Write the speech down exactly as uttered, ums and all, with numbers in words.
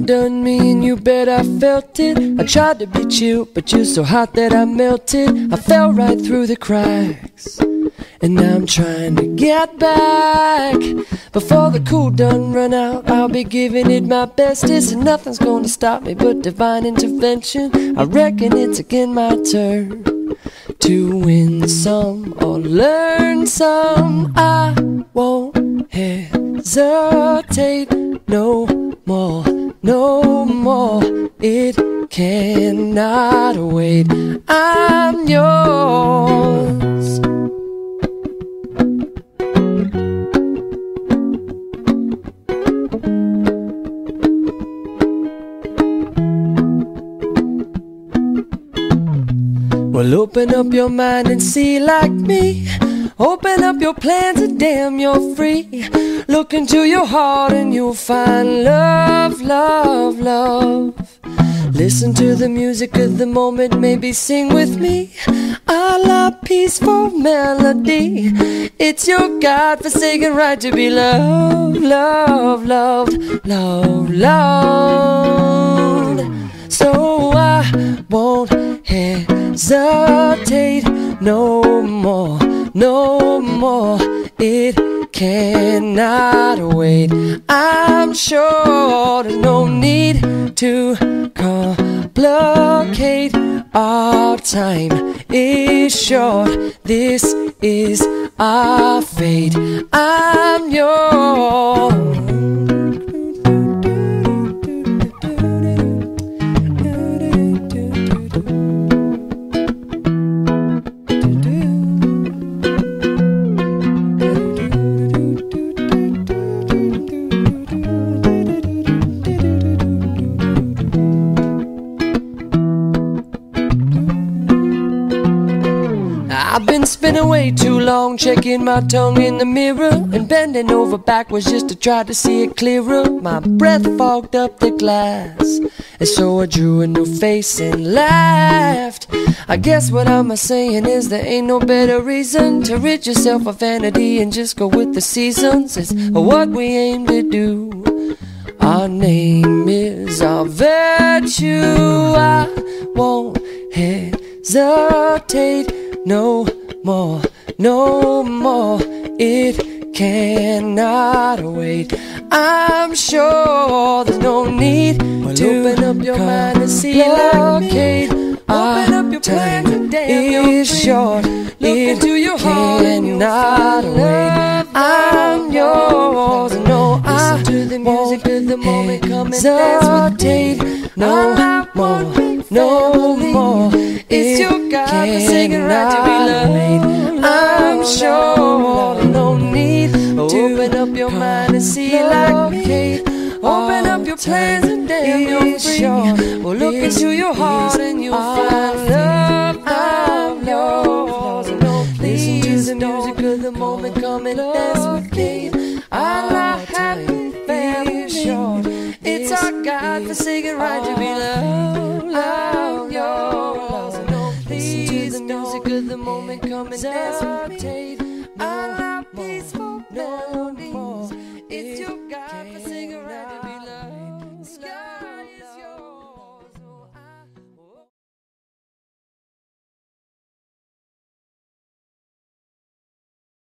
undone me and you bet I felt it. I tried to be chill, but you're so hot that I melted. I fell right through the cracks, and now I'm trying to get back. Before the cool done run out, I'll be giving it my bestest, and nothing's gonna stop me but divine intervention. I reckon it's again my turn to win some or learn some. I won't hesitate no more, no more. It cannot wait. I'm yours. Well, open up your mind and see like me. Open up your plans and damn, you're free. Look into your heart and you'll find love, love, love. Listen to the music of the moment, maybe sing with me. A la peaceful melody. It's your God-forsaken right to be loved, loved, loved, loved, loved. So I won't hesitate no more, no more. It cannot wait. I'm sure there's no need to complicate. Our time is short. This is our fate. I'm yours. I've been spinning way too long, checking my tongue in the mirror and bending over backwards just to try to see it clearer. My breath fogged up the glass, and so I drew a new face and laughed. I guess what I'm saying is there ain't no better reason to rid yourself of vanity and just go with the seasons. It's what we aim to do. Our name is our virtue. I won't hesitate no more, no more. It cannot wait. I'm sure there's no need well, to open up your mind and see like me. Open up your plans and damn is short. Look it into your heart and you'll find love. I'm yours. No, I listen to the music of the moment. Come and dance with me. No more, no more. It's your God-forsaken right to be loved. I'm sure there's no need to open up your mind and see like me. Open up your plans and damn you're free. Well, look into your heart and you'll find love. I'm yours. Listen to the music of the moment. Come and dance with me. Our happy family. It's our God-forsaken right to be loved. I'm yours. Listen to the music of the moment. Come and dance with me. Our peaceful melodies. It's your God-forsaken right to be loved.